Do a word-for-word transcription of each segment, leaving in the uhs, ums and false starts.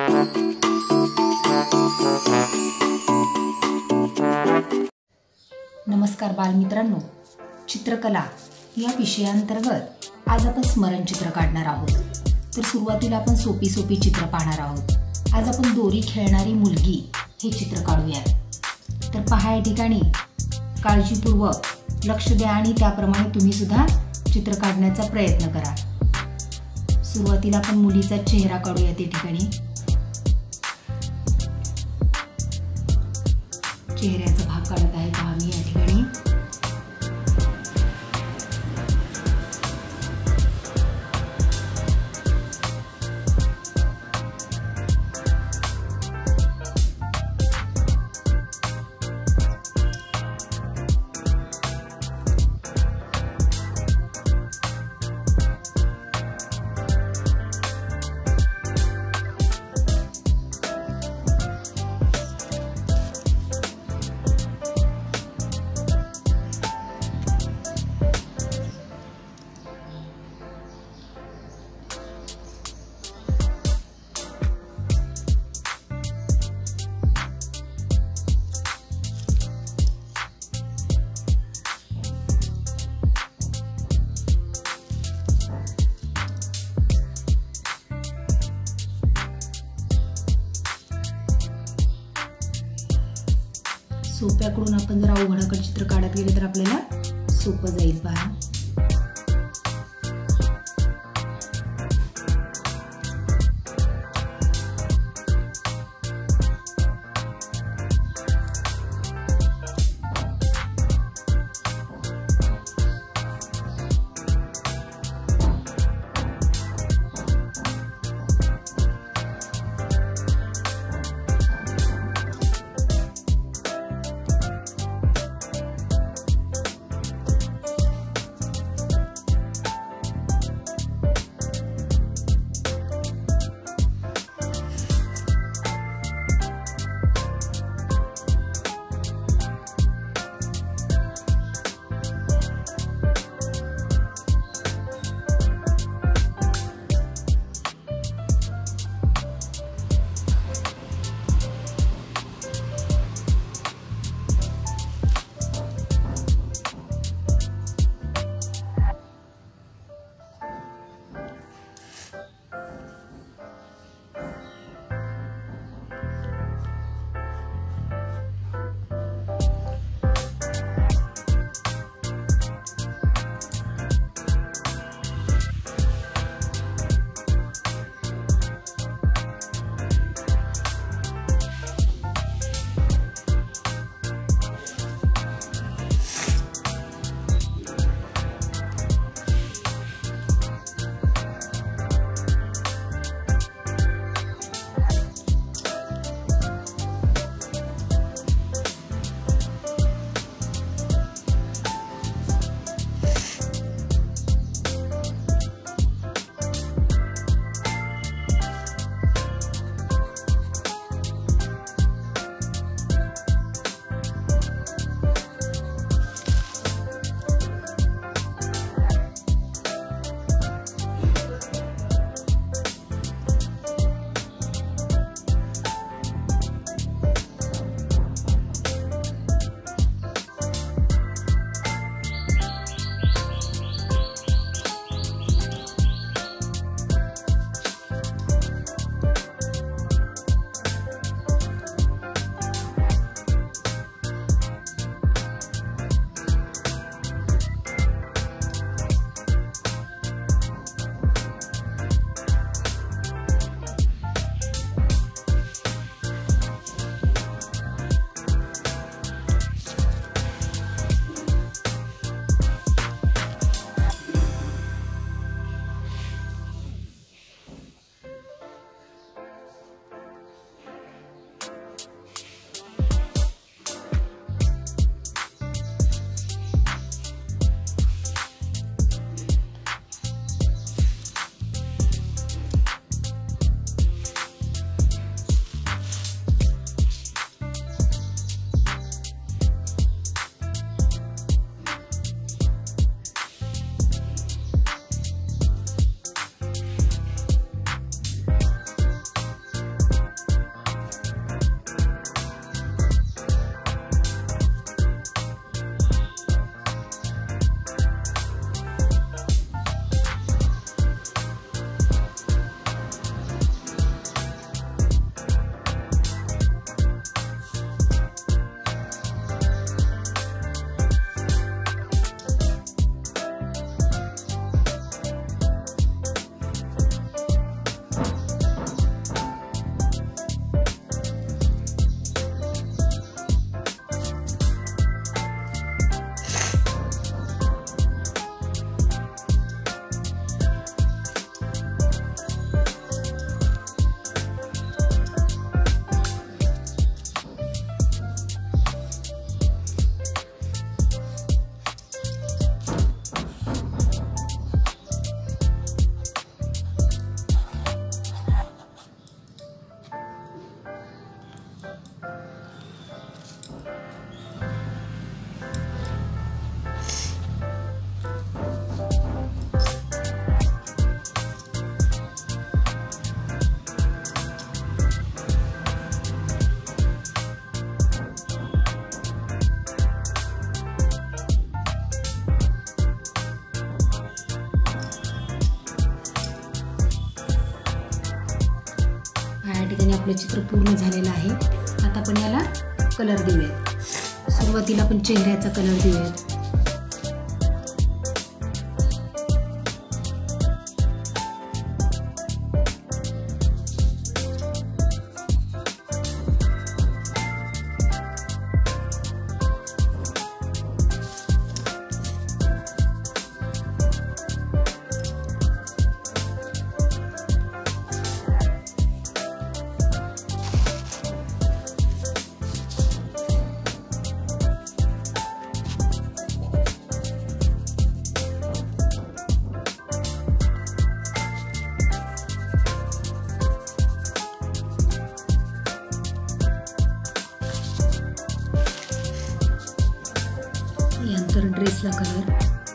नमस्कार बालमित्रांनो, चित्रकला या विषयाअंतर्गत आज आपण स्मरणचित्र काढणार आहोत. तर सुरुवातीला आपण सोपी सोपी चित्र पाहणार आहोत. आज आपण दोरी खेळणारी मुलगी हे चित्र काढूया. तर पहा, या ठिकाणी काळजीपूर्वक लक्ष द्या आणि त्याप्रमाणे तुम्ही सुद्धा चित्र काढण्याचा प्रयत्न करा. सुरुवातीला आपण मुलीचा चेहरा काढूया. त्या ठिकाणी चेहऱ्याचा भाग काढत आहे पहा मी या ठिकाणी. सोप्याकडून आपण जर अवघडाकडे चित्र काढत गेले तर आपल्याला सोपं जाईल पहा. ठिकाणी आपलं चित्र पूर्ण झालेलं आहे. आता आपण याला कलर देऊयात. सुरुवातीला आपण चेहऱ्याचा कलर देऊयात. यानंतर ड्रेसला कलर.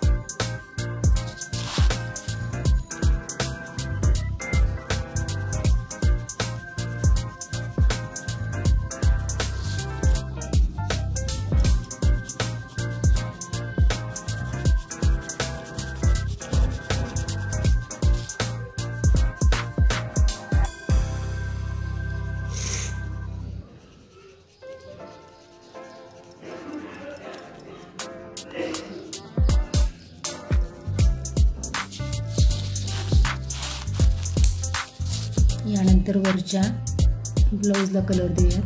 यानंतर वरच्या ब्लाउजला कलर देऊया.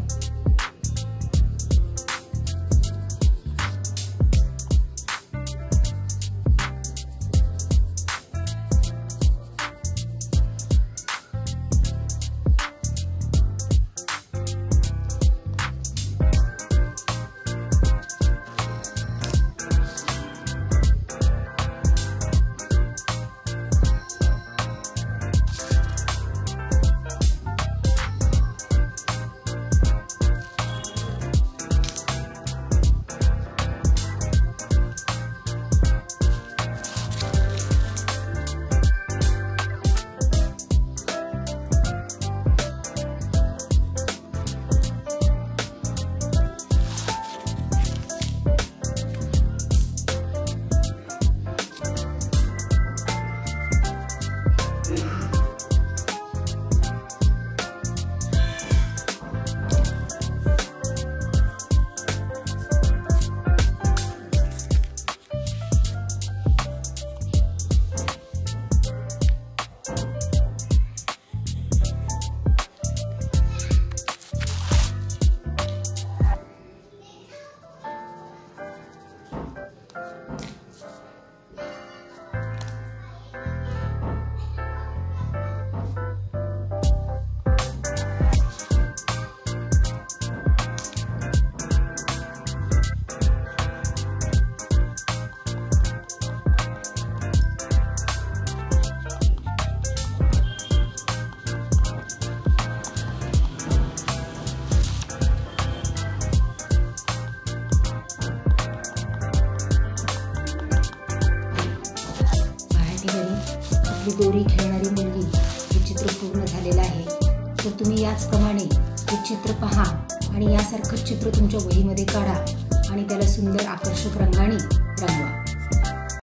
आपली दोरी खेळणारी मुलगी हे चित्र पूर्ण झालेलं आहे. तर तुम्ही याचप्रमाणे हे चित्र पहा आणि यासारखं चित्र तुमच्या वहीमध्ये काढा आणि त्याला सुंदर आकर्षक रंगाने रंगवा.